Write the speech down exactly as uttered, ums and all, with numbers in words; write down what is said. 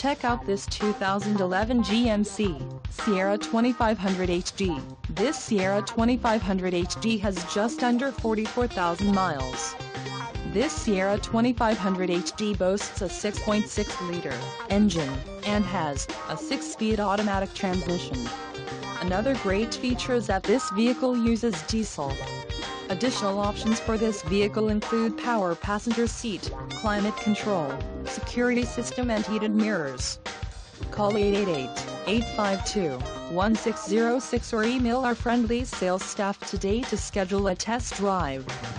Check out this two thousand eleven G M C Sierra twenty-five hundred H D. This Sierra twenty-five hundred H D has just under forty-four thousand miles. This Sierra twenty-five hundred H D boasts a six point six liter engine and has a six-speed automatic transmission. Another great feature is that this vehicle uses diesel. Additional options for this vehicle include power passenger seat, climate control, security system and heated mirrors. Call eight eight eight, eight five two, one six zero six or email our friendly sales staff today to schedule a test drive.